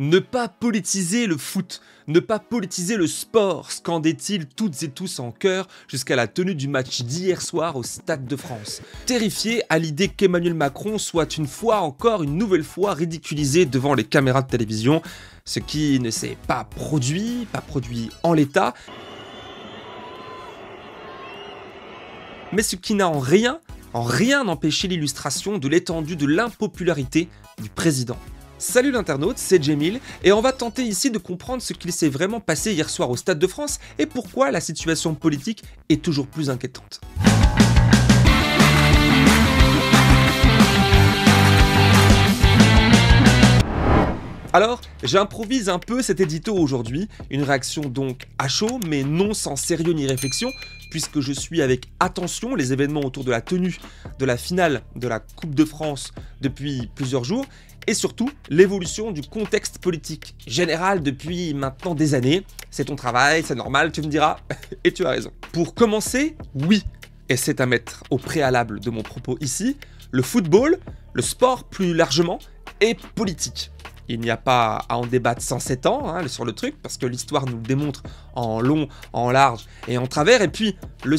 Ne pas politiser le foot, ne pas politiser le sport, scandait-il toutes et tous en chœur jusqu'à la tenue du match d'hier soir au Stade de France. Terrifié à l'idée qu'Emmanuel Macron soit une nouvelle fois ridiculisé devant les caméras de télévision, ce qui ne s'est pas produit en l'état, mais ce qui n'a en rien empêché l'illustration de l'étendue de l'impopularité du président. Salut l'internaute, c'est Jemil, et on va tenter ici de comprendre ce qu'il s'est vraiment passé hier soir au Stade de France et pourquoi la situation politique est toujours plus inquiétante. Alors, j'improvise un peu cet édito aujourd'hui, une réaction donc à chaud, mais non sans sérieux ni réflexion, puisque je suis avec attention les événements autour de la tenue de la finale de la Coupe de France depuis plusieurs jours, et surtout l'évolution du contexte politique général depuis maintenant des années. C'est ton travail, c'est normal, tu me diras, et tu as raison. Pour commencer, oui, et c'est à mettre au préalable de mon propos ici, le football, le sport plus largement, est politique. Il n'y a pas à en débattre sans 7 ans sur le truc, parce que l'histoire nous le démontre en long, en large et en travers. Et puis, le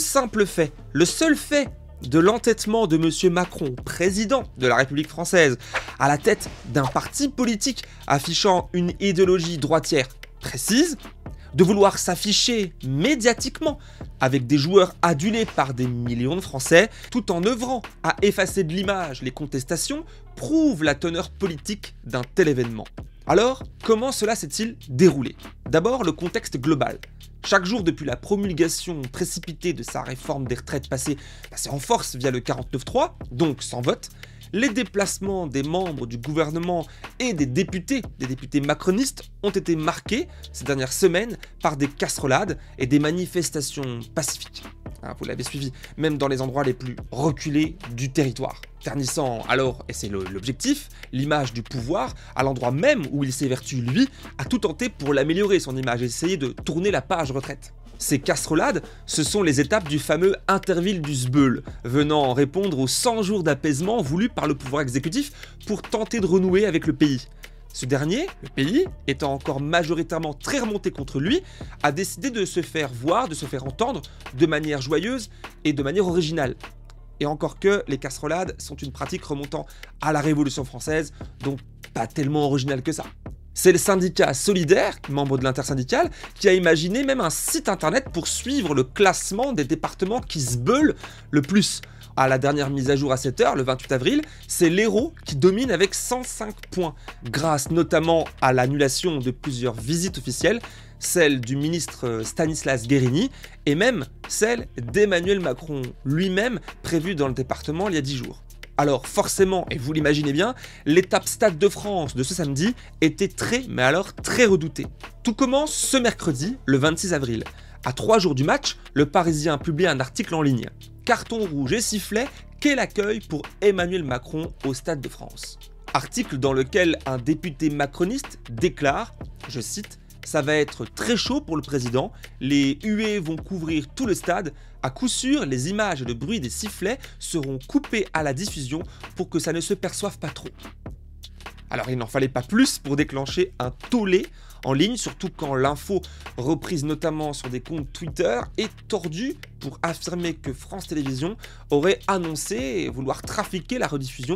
seul fait de l'entêtement de M. Macron, président de la République française, à la tête d'un parti politique affichant une idéologie droitière précise, de vouloir s'afficher médiatiquement avec des joueurs adulés par des millions de Français, tout en œuvrant à effacer de l'image les contestations, prouve la teneur politique d'un tel événement. Alors, comment cela s'est-il déroulé ? D'abord, le contexte global. Chaque jour depuis la promulgation précipitée de sa réforme des retraites passée en force via le 49.3, donc sans vote, les déplacements des membres du gouvernement et des députés macronistes ont été marqués ces dernières semaines par des casserolades et des manifestations pacifiques. Vous l'avez suivi, même dans les endroits les plus reculés du territoire. Ternissant alors, et c'est l'objectif, l'image du pouvoir à l'endroit même où il s'évertue, lui, à tout tenter pour l'améliorer son image et essayer de tourner la page retraite. Ces casserolades, ce sont les étapes du fameux Interville du Sbeul, venant répondre aux 100 jours d'apaisement voulus par le pouvoir exécutif pour tenter de renouer avec le pays. Ce dernier, le pays, étant encore majoritairement très remonté contre lui, a décidé de se faire voir, de se faire entendre de manière joyeuse et de manière originale. Et encore que les casserolades sont une pratique remontant à la Révolution française, donc pas tellement originale que ça. C'est le syndicat Solidaire, membre de l'intersyndicale, qui a imaginé même un site internet pour suivre le classement des départements qui se beulent le plus. À la dernière mise à jour à 7h, le 28 avril, c'est l'Hérault qui domine avec 105 points, grâce notamment à l'annulation de plusieurs visites officielles, celle du ministre Stanislas Guerini et même celle d'Emmanuel Macron lui-même, prévue dans le département il y a 10 jours. Alors forcément, et vous l'imaginez bien, l'étape Stade de France de ce samedi était très redoutée. Tout commence ce mercredi, le 26 avril. À 3 jours du match, le Parisien publie un article en ligne. Carton rouge et sifflet, quel accueil pour Emmanuel Macron au Stade de France. Article dans lequel un député macroniste déclare, je cite, « Ça va être très chaud pour le président, les huées vont couvrir tout le stade, à coup sûr, les images et le bruit des sifflets seront coupés à la diffusion pour que ça ne se perçoive pas trop. » Alors il n'en fallait pas plus pour déclencher un tollé en ligne, surtout quand l'info, reprise notamment sur des comptes Twitter, est tordue pour affirmer que France Télévisions aurait annoncé vouloir trafiquer la rediffusion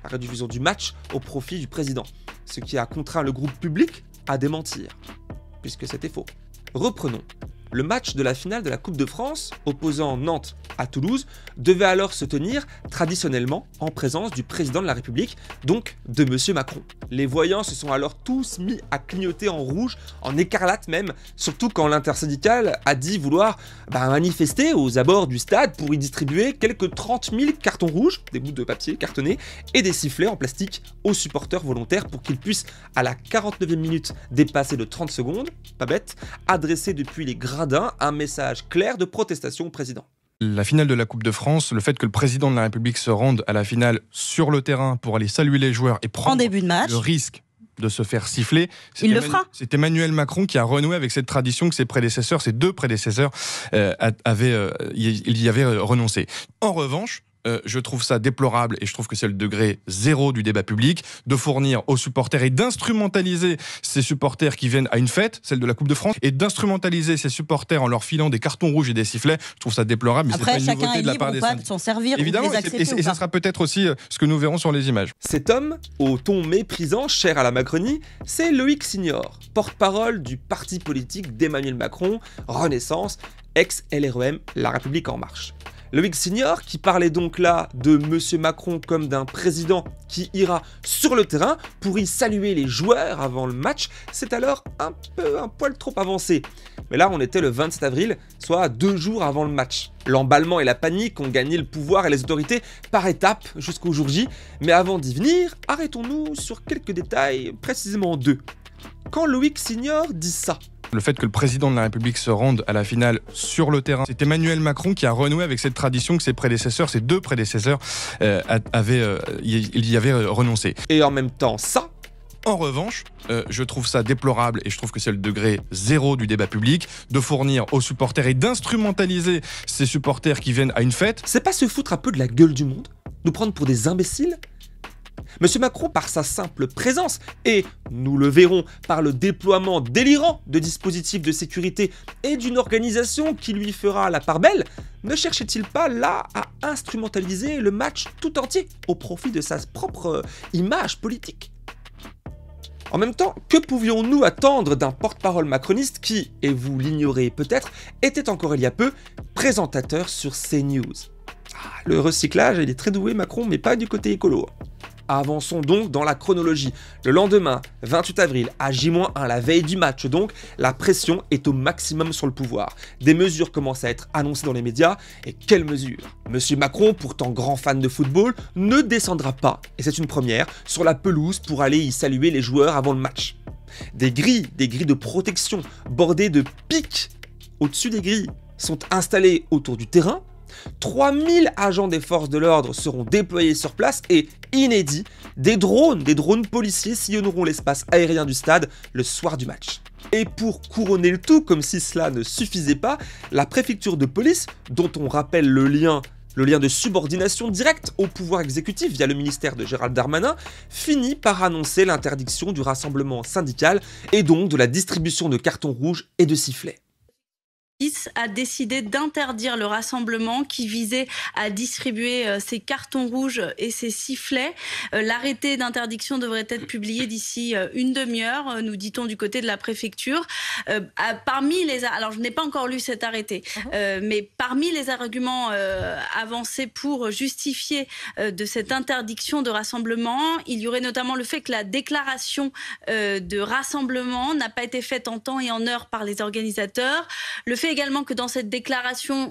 du match au profit du président, ce qui a contraint le groupe public à démentir, puisque c'était faux. Reprenons. Le match de la finale de la Coupe de France, opposant Nantes à Toulouse, devait alors se tenir traditionnellement en présence du président de la République, donc de M. Macron. Les voyants se sont alors tous mis à clignoter en rouge, en écarlate même, surtout quand l'intersyndicale a dit vouloir manifester aux abords du stade pour y distribuer quelques 30 000 cartons rouges, des bouts de papier cartonnés, et des sifflets en plastique aux supporters volontaires pour qu'ils puissent, à la 49e minute dépassée de 30 secondes, pas bête, adresser depuis les gradins un message clair de protestation au président. La finale de la Coupe de France, le fait que le président de la République se rende à la finale sur le terrain pour aller saluer les joueurs et prendre le risque de se faire siffler, c'est Emmanuel Macron qui a renoué avec cette tradition que ses deux prédécesseurs, y avaient renoncé. En revanche, je trouve ça déplorable et je trouve que c'est le degré zéro du débat public de fournir aux supporters et d'instrumentaliser ces supporters qui viennent à une fête, celle de la Coupe de France, et d'instrumentaliser ces supporters en leur filant des cartons rouges et des sifflets. Je trouve ça déplorable. Mais après, c'est pas une chacun nouveauté est de la libre part ou des pas de s'en servir. Évidemment, ou de les accepter et ça sera peut-être aussi ce que nous verrons sur les images. Cet homme, au ton méprisant, cher à la Macronie, c'est Loïc Signor, porte-parole du parti politique d'Emmanuel Macron, Renaissance, ex-LREM, La République En Marche. Loïc Signor, qui parlait donc là de Monsieur Macron comme d'un président qui ira sur le terrain pour y saluer les joueurs avant le match, c'est alors un poil trop avancé. Mais là, on était le 27 avril, soit 2 jours avant le match. L'emballement et la panique ont gagné le pouvoir et les autorités par étapes jusqu'au jour J. Mais avant d'y venir, arrêtons-nous sur quelques détails, précisément 2. Quand Loïc Signor dit ça, le fait que le président de la République se rende à la finale sur le terrain, c'est Emmanuel Macron qui a renoué avec cette tradition que ses deux prédécesseurs, y avaient renoncé. Et en même temps, ça. En revanche, je trouve ça déplorable et je trouve que c'est le degré zéro du débat public de fournir aux supporters et d'instrumentaliser ces supporters qui viennent à une fête. C'est pas se foutre un peu de la gueule du monde? Nous prendre pour des imbéciles? Monsieur Macron, par sa simple présence, et nous le verrons par le déploiement délirant de dispositifs de sécurité et d'une organisation qui lui fera la part belle, ne cherchait-il pas là à instrumentaliser le match tout entier au profit de sa propre image politique? En même temps, que pouvions-nous attendre d'un porte-parole macroniste qui, et vous l'ignorez peut-être, était encore il y a peu présentateur sur CNews? Le recyclage, il est très doué Macron, mais pas du côté écolo. Avançons donc dans la chronologie. Le lendemain, 28 avril, à J-1, la veille du match donc, la pression est au maximum sur le pouvoir. Des mesures commencent à être annoncées dans les médias, et quelles mesures? Monsieur Macron, pourtant grand fan de football, ne descendra pas, et c'est une première, sur la pelouse pour aller y saluer les joueurs avant le match. Des grilles de protection bordées de pics au-dessus des grilles sont installées autour du terrain. 3000 agents des forces de l'ordre seront déployés sur place et, inédit, des drones policiers sillonneront l'espace aérien du stade le soir du match. Et pour couronner le tout, comme si cela ne suffisait pas, la préfecture de police, dont on rappelle le lien de subordination directe au pouvoir exécutif via le ministère de Gérald Darmanin, finit par annoncer l'interdiction du rassemblement syndical et donc de la distribution de cartons rouges et de sifflets. A décidé d'interdire le rassemblement qui visait à distribuer ces cartons rouges et ces sifflets. L'arrêté d'interdiction devrait être publié d'ici une demi-heure, nous dit-on du côté de la préfecture. Alors je n'ai pas encore lu cet arrêté, mais parmi les arguments avancés pour justifier de cette interdiction de rassemblement, il y aurait notamment le fait que la déclaration de rassemblement n'a pas été faite en temps et en heure par les organisateurs. Le fait également que dans cette déclaration,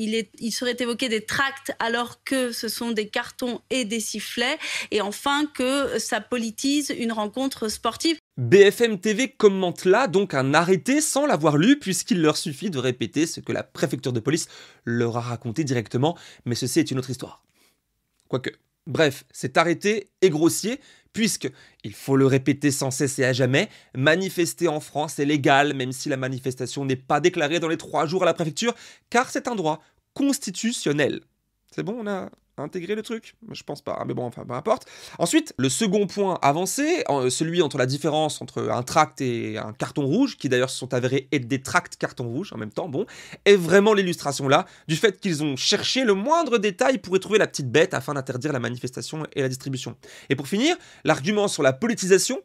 il serait évoqué des tracts alors que ce sont des cartons et des sifflets. Et enfin, que ça politise une rencontre sportive. BFM TV commente là donc un arrêté sans l'avoir lu puisqu'il leur suffit de répéter ce que la préfecture de police leur a raconté directement. Mais ceci est une autre histoire. Quoique. Bref, cet arrêté est grossier puisque, il faut le répéter sans cesse et à jamais, manifester en France est légal même si la manifestation n'est pas déclarée dans les 3 jours à la préfecture car c'est un droit constitutionnel. C'est bon, on a intégré le truc? Je pense pas, mais bon, enfin, peu importe. Ensuite, le second point avancé, celui entre la différence entre un tract et un carton rouge, qui d'ailleurs se sont avérés être des tracts carton rouge en même temps, bon, est vraiment l'illustration là du fait qu'ils ont cherché le moindre détail pour y trouver la petite bête afin d'interdire la manifestation et la distribution. Et pour finir, l'argument sur la politisation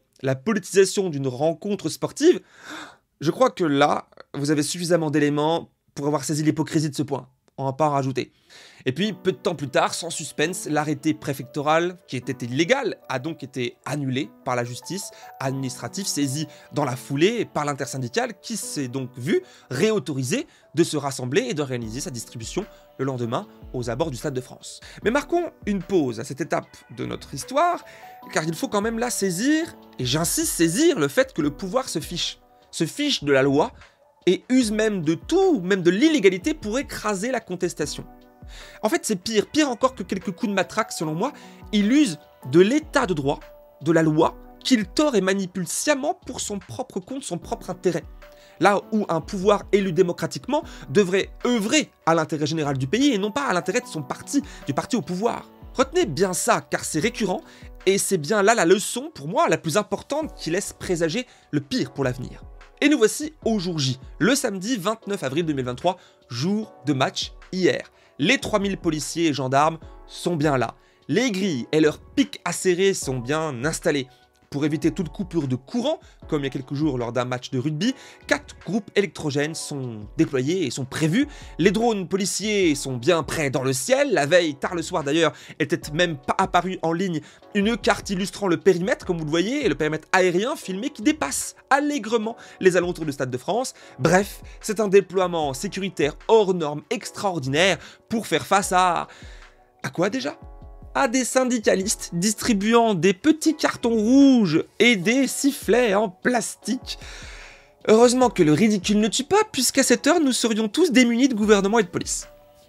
d'une rencontre sportive, je crois que là, vous avez suffisamment d'éléments pour avoir saisi l'hypocrisie de ce point. On va pas en rajouter. Et puis, peu de temps plus tard, sans suspense, l'arrêté préfectoral, qui était illégal, a donc été annulé par la justice administrative, saisie dans la foulée par l'intersyndicale, qui s'est donc vu réautorisé de se rassembler et d'organiser sa distribution le lendemain aux abords du Stade de France. Mais marquons une pause à cette étape de notre histoire, car il faut quand même là saisir, et j'insiste saisir, le fait que le pouvoir se fiche de la loi, et use même de tout, même de l'illégalité pour écraser la contestation. En fait, c'est pire encore que quelques coups de matraque selon moi, il use de l'état de droit, de la loi, qu'il tord et manipule sciemment pour son propre compte, son propre intérêt. Là où un pouvoir élu démocratiquement devrait œuvrer à l'intérêt général du pays et non pas à l'intérêt de son parti, du parti au pouvoir. Retenez bien ça, car c'est récurrent, et c'est bien là la leçon, pour moi, la plus importante qui laisse présager le pire pour l'avenir. Et nous voici au jour J, le samedi 29 avril 2023, jour de match hier. Les 3000 policiers et gendarmes sont bien là. Les grilles et leurs pics acérés sont bien installés. Pour éviter toute coupure de courant, comme il y a quelques jours lors d'un match de rugby, 4 groupes électrogènes sont déployés et sont prévus. Les drones policiers sont bien prêts dans le ciel. La veille, tard le soir d'ailleurs, était même pas apparue en ligne une carte illustrant le périmètre, comme vous le voyez, et le périmètre aérien filmé qui dépasse allègrement les alentours du Stade de France. Bref, c'est un déploiement sécuritaire hors norme extraordinaire pour faire face à quoi déjà ? À des syndicalistes distribuant des petits cartons rouges et des sifflets en plastique. Heureusement que le ridicule ne tue pas, puisqu'à cette heure, nous serions tous démunis de gouvernement et de police.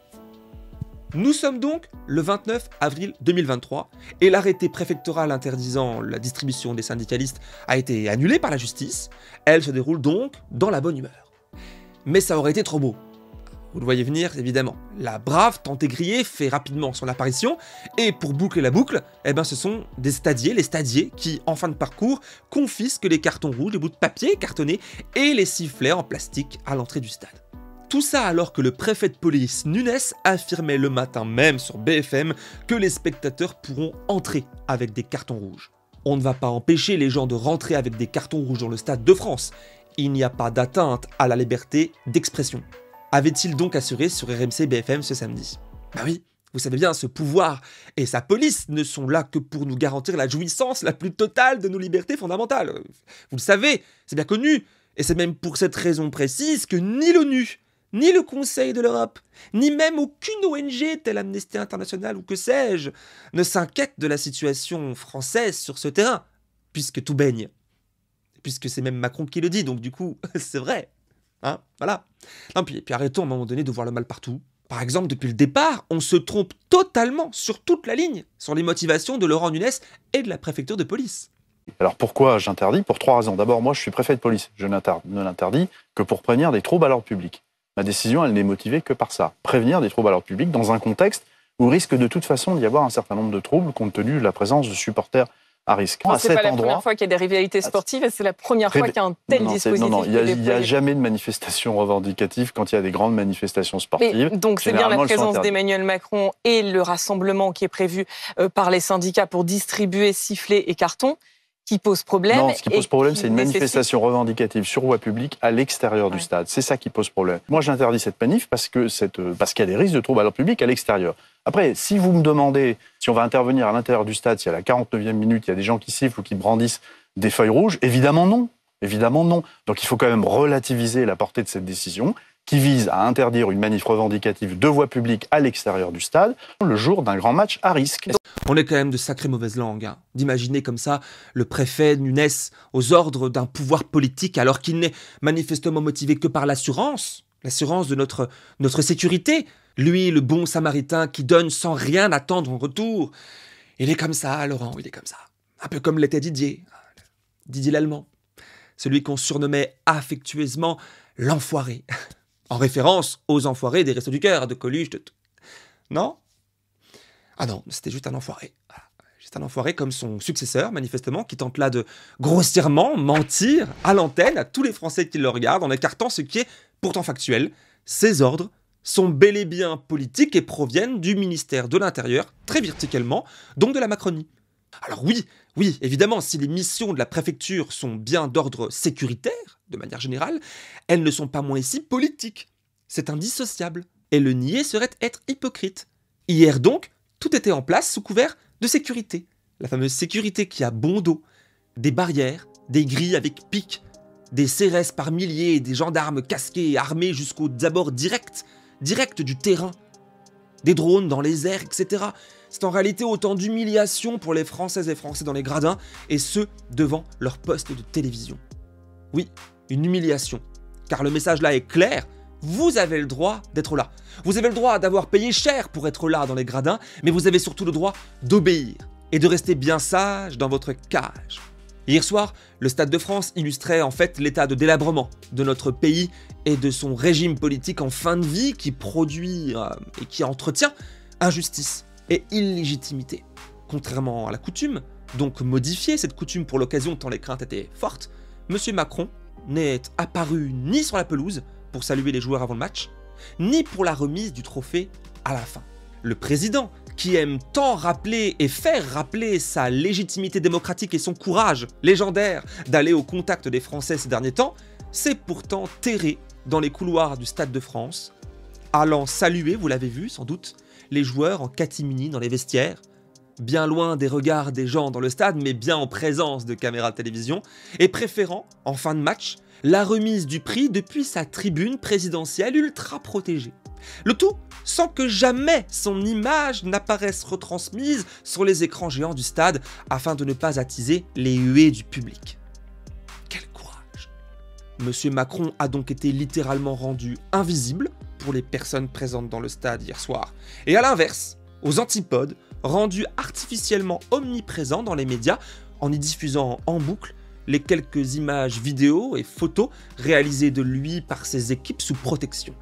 Nous sommes donc le 29 avril 2023, et l'arrêté préfectoral interdisant la distribution des syndicalistes a été annulé par la justice. Elle se déroule donc dans la bonne humeur. Mais ça aurait été trop beau. Vous le voyez venir, évidemment. La brave tante grillée fait rapidement son apparition, et pour boucler la boucle, ce sont des stadiers, les stadiers, qui, en fin de parcours, confisquent les cartons rouges, les bouts de papier cartonnés et les sifflets en plastique à l'entrée du stade. Tout ça alors que le préfet de police Nunes affirmait le matin même sur BFM que les spectateurs pourront entrer avec des cartons rouges. On ne va pas empêcher les gens de rentrer avec des cartons rouges dans le Stade de France. Il n'y a pas d'atteinte à la liberté d'expression. Avait-il donc assuré sur RMC BFM ce samedi. Bah oui, vous savez bien, ce pouvoir et sa police ne sont là que pour nous garantir la jouissance la plus totale de nos libertés fondamentales. Vous le savez, c'est bien connu, et c'est même pour cette raison précise que ni l'ONU, ni le Conseil de l'Europe, ni même aucune ONG telle Amnesty International ou que sais-je, ne s'inquiète de la situation française sur ce terrain, puisque tout baigne. Puisque c'est même Macron qui le dit, donc du coup, c'est vrai. Hein, voilà. Non, puis arrêtons à un moment donné de voir le mal partout. Par exemple, depuis le départ, on se trompe totalement sur toute la ligne sur les motivations de Laurent Nunes et de la préfecture de police. Alors pourquoi j'interdis ? Pour 3 raisons. D'abord, moi je suis préfet de police. Je ne l'interdis que pour prévenir des troubles à l'ordre public. Ma décision, elle n'est motivée que par ça. Prévenir des troubles à l'ordre public dans un contexte où il risque de toute façon d'y avoir un certain nombre de troubles compte tenu de la présence de supporters à risque. C'est pas la première fois qu'il y a des rivalités sportives et c'est la première fois qu'il y a un tel dispositif. Non, il n'y a jamais de manifestation revendicative quand il y a des grandes manifestations sportives. Mais donc c'est bien la présence d'Emmanuel Macron et le rassemblement qui est prévu par les syndicats pour distribuer sifflets et cartons qui pose problème. Non, ce qui pose problème, c'est une manifestation revendicative sur voie publique à l'extérieur du stade. C'est ça qui pose problème. Moi, j'interdis cette manif parce qu'il y a des risques de troubles à l'ordre public à l'extérieur. Après, si vous me demandez si on va intervenir à l'intérieur du stade, si à la 49e minute, il y a des gens qui sifflent ou qui brandissent des feuilles rouges, évidemment non. Évidemment non. Donc il faut quand même relativiser la portée de cette décision qui vise à interdire une manif revendicative de voie publique à l'extérieur du stade le jour d'un grand match à risque. On est quand même de sacrées mauvaises langues, hein, d'imaginer comme ça le préfet Nunes aux ordres d'un pouvoir politique alors qu'il n'est manifestement motivé que par l'assurance de notre sécurité. Lui, le bon samaritain qui donne sans rien attendre en retour. Il est comme ça, Laurent, il est comme ça. Un peu comme l'était Didier l'Allemand. Celui qu'on surnommait affectueusement l'enfoiré. En référence aux enfoirés des Restos du Cœur, de Coluche, de tout. Non ? Ah non, c'était juste un enfoiré. Voilà. Juste un enfoiré comme son successeur, manifestement, qui tente là de grossièrement mentir à l'antenne à tous les Français qui le regardent en écartant ce qui est pourtant factuel. Ses ordres sont bel et bien politiques et proviennent du ministère de l'Intérieur, très verticalement, donc de la Macronie. Alors oui, évidemment, si les missions de la préfecture sont bien d'ordre sécuritaire, de manière générale, elles ne sont pas moins ici politiques. C'est indissociable. Et le nier serait être hypocrite. Hier donc, tout était en place sous couvert de sécurité. La fameuse sécurité qui a bon dos. Des barrières, des grilles avec pics, des CRS par milliers, des gendarmes casqués et armés jusqu'aux abords directs du terrain. Des drones dans les airs, etc. C'est en réalité autant d'humiliation pour les Françaises et Français dans les gradins, et ce, devant leur poste de télévision. Oui, une humiliation. Car le message là est clair, vous avez le droit d'être là. Vous avez le droit d'avoir payé cher pour être là dans les gradins, mais vous avez surtout le droit d'obéir et de rester bien sage dans votre cage. Hier soir, le Stade de France illustrait en fait l'état de délabrement de notre pays et de son régime politique en fin de vie qui produit et qui entretient injustice et illégitimité. Contrairement à la coutume, donc modifier cette coutume pour l'occasion tant les craintes étaient fortes, M. Macron n'est apparu ni sur la pelouse pour saluer les joueurs avant le match, ni pour la remise du trophée à la fin. Le président, qui aime tant rappeler et faire rappeler sa légitimité démocratique et son courage légendaire d'aller au contact des Français ces derniers temps, s'est pourtant terré dans les couloirs du Stade de France, allant saluer, vous l'avez vu sans doute, les joueurs en catimini dans les vestiaires, bien loin des regards des gens dans le stade, mais bien en présence de caméras de télévision, et préférant, en fin de match, la remise du prix depuis sa tribune présidentielle ultra protégée. Le tout sans que jamais son image n'apparaisse retransmise sur les écrans géants du stade afin de ne pas attiser les huées du public. Quel courage! Monsieur Macron a donc été littéralement rendu invisible pour les personnes présentes dans le stade hier soir. Et à l'inverse, aux antipodes, rendu artificiellement omniprésent dans les médias en y diffusant en boucle les quelques images vidéo et photos réalisées de lui par ses équipes sous protection.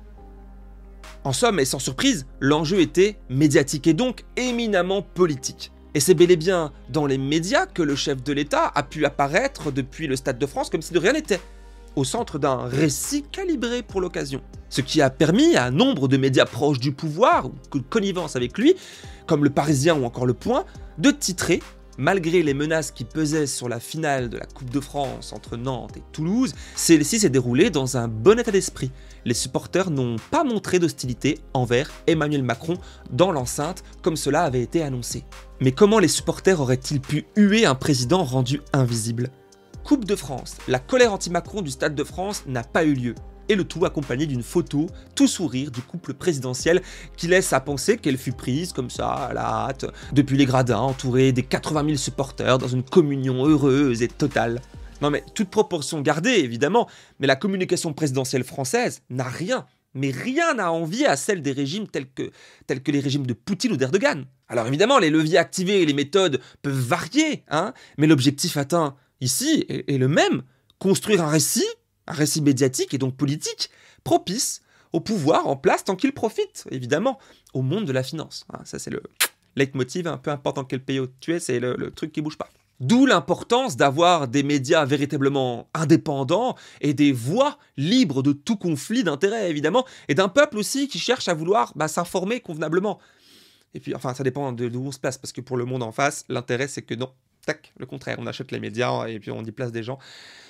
En somme, et sans surprise, l'enjeu était médiatique et donc éminemment politique. Et c'est bel et bien dans les médias que le chef de l'État a pu apparaître depuis le Stade de France comme si de rien n'était, au centre d'un récit calibré pour l'occasion. Ce qui a permis à nombre de médias proches du pouvoir ou de connivence avec lui, comme Le Parisien ou encore Le Point, de titrer, malgré les menaces qui pesaient sur la finale de la Coupe de France entre Nantes et Toulouse, celle-ci s'est déroulée dans un bon état d'esprit. Les supporters n'ont pas montré d'hostilité envers Emmanuel Macron dans l'enceinte, comme cela avait été annoncé. Mais comment les supporters auraient-ils pu huer un président rendu invisible ? Coupe de France, la colère anti-Macron du Stade de France n'a pas eu lieu. Et le tout accompagné d'une photo, tout sourire du couple présidentiel qui laisse à penser qu'elle fut prise comme ça, à la hâte, depuis les gradins, entourée des 80 000 supporters dans une communion heureuse et totale. Non mais, toute proportion gardée évidemment, mais la communication présidentielle française n'a rien, mais rien à envier à celle des régimes tels que les régimes de Poutine ou d'Erdogan. Alors évidemment, les leviers activés et les méthodes peuvent varier, mais l'objectif atteint ici est le même, construire un récit médiatique et donc politique, propice au pouvoir en place tant qu'il profite, évidemment, au monde de la finance. Ça, c'est le leitmotiv, peu importe dans quel pays tu es, c'est le truc qui bouge pas. D'où l'importance d'avoir des médias véritablement indépendants et des voix libres de tout conflit d'intérêts, évidemment, et d'un peuple aussi qui cherche à vouloir s'informer convenablement. Et puis, enfin, ça dépend de où on se place, parce que pour le monde en face, l'intérêt, c'est que non, tac, le contraire, on achète les médias et puis on y place des gens.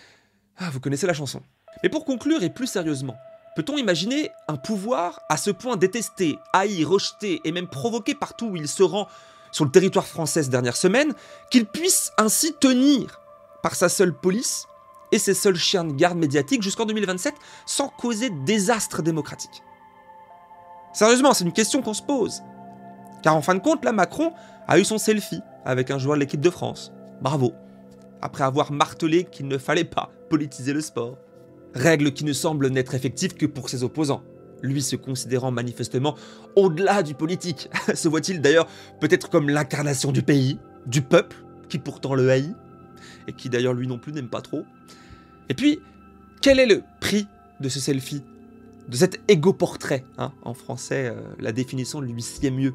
Vous connaissez la chanson. Mais pour conclure et plus sérieusement, peut-on imaginer un pouvoir à ce point détesté, haï, rejeté et même provoqué partout où il se rend sur le territoire français ces dernières semaines, qu'il puisse ainsi tenir par sa seule police et ses seuls chiens de garde médiatiques jusqu'en 2027 sans causer de désastre démocratique? Sérieusement, c'est une question qu'on se pose. Car en fin de compte, là, Macron a eu son selfie avec un joueur de l'équipe de France. Bravo. Après avoir martelé qu'il ne fallait pas politiser le sport. Règle qui ne semble n'être effective que pour ses opposants. Lui se considérant manifestement au-delà du politique. Se voit-il d'ailleurs peut-être comme l'incarnation du pays, du peuple, qui pourtant le haït, et qui d'ailleurs lui non plus n'aime pas trop. Et puis, quel est le prix de ce selfie, de cet égo-portrait, en français, la définition lui sied mieux.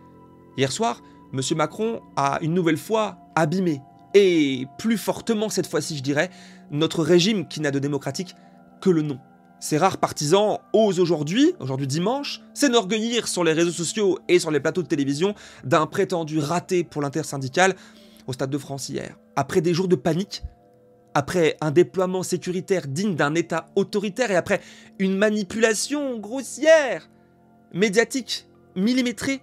Hier soir, M. Macron a une nouvelle fois abîmé, et plus fortement cette fois-ci je dirais, notre régime qui n'a de démocratique que le nom. Ces rares partisans osent aujourd'hui dimanche, s'enorgueillir sur les réseaux sociaux et sur les plateaux de télévision d'un prétendu raté pour l'intersyndicale au Stade de France hier. Après des jours de panique, après un déploiement sécuritaire digne d'un État autoritaire et après une manipulation grossière, médiatique, millimétrée,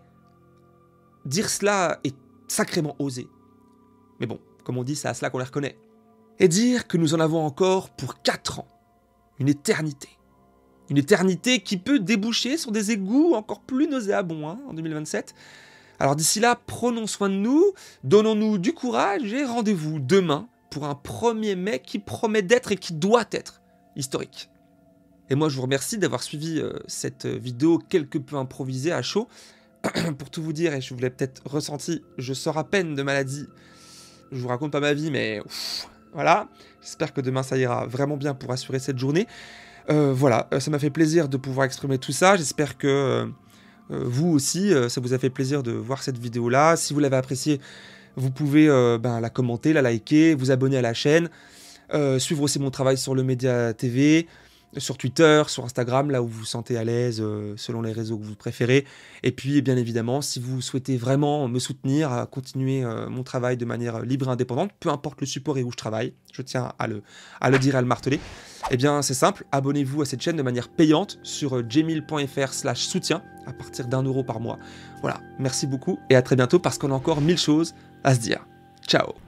dire cela est sacrément osé. Mais bon, comme on dit, c'est à cela qu'on les reconnaît. Et dire que nous en avons encore pour 4 ans. Une éternité. Une éternité qui peut déboucher sur des égouts encore plus nauséabonds en 2027. Alors d'ici là, prenons soin de nous, donnons-nous du courage et rendez-vous demain pour un 1er mai qui promet d'être et qui doit être historique. Et moi, je vous remercie d'avoir suivi cette vidéo quelque peu improvisée à chaud. Pour tout vous dire, et je vous l'ai peut-être ressenti, je sors à peine de maladie. Je vous raconte pas ma vie, mais Voilà, j'espère que demain ça ira vraiment bien pour assurer cette journée. Voilà, ça m'a fait plaisir de pouvoir exprimer tout ça. J'espère que vous aussi, ça vous a fait plaisir de voir cette vidéo-là. Si vous l'avez appréciée, vous pouvez la commenter, la liker, vous abonner à la chaîne, suivre aussi mon travail sur le Média TV, sur Twitter, sur Instagram, là où vous vous sentez à l'aise, selon les réseaux que vous préférez. Et puis, bien évidemment, si vous souhaitez vraiment me soutenir, à continuer mon travail de manière libre et indépendante, peu importe le support et où je travaille, je tiens à le dire et à le marteler, eh bien, c'est simple, abonnez-vous à cette chaîne de manière payante sur jemil.fr/soutien à partir d'1 € par mois. Voilà, merci beaucoup et à très bientôt parce qu'on a encore 1000 choses à se dire. Ciao!